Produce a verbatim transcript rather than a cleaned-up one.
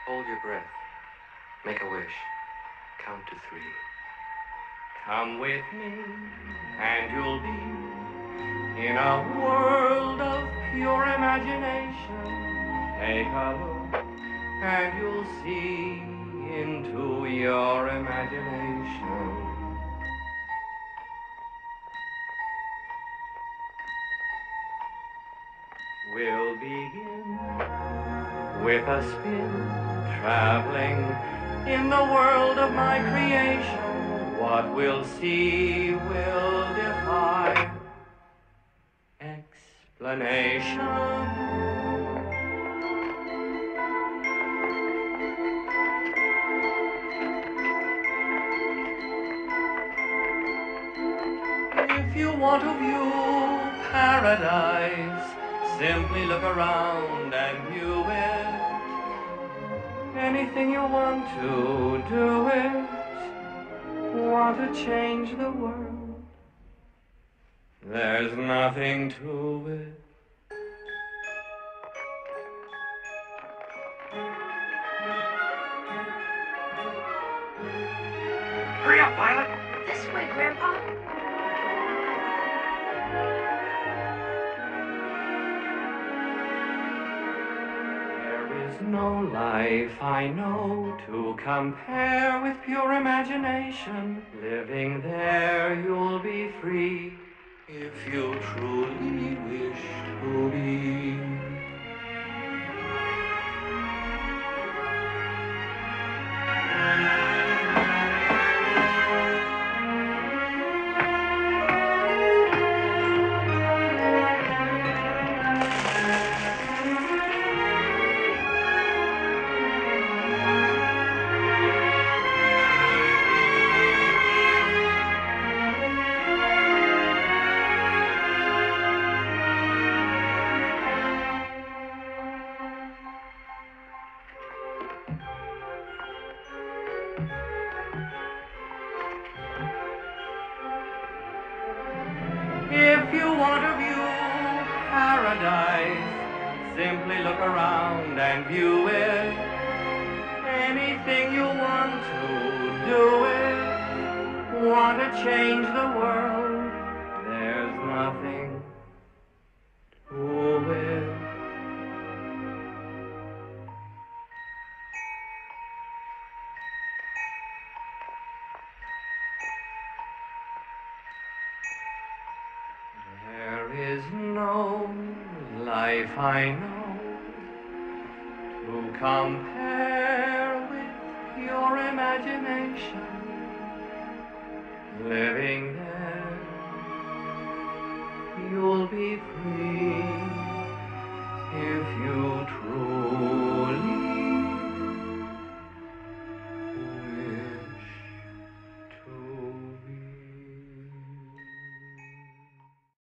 Hold your breath. Make a wish. Count to three. Come with me, and you'll be in a world of pure imagination. Take a look, and you'll see into your imagination. We'll begin with a spin, traveling in the world of my creation. What we'll see will defy explanation. If you want to view paradise, simply look around and view it. Anything you want to do it. Want to change the world. There's nothing to it. Hurry up, Violet. This way, Grandpa. No life I know to compare with pure imagination. Living there you'll be free if you truly wish to be. If you want to view paradise, simply look around and view it. Anything you want to do it. Want to change the world. There's nothing to it. There is no life I know to compare with your imagination. Living there, you'll be free.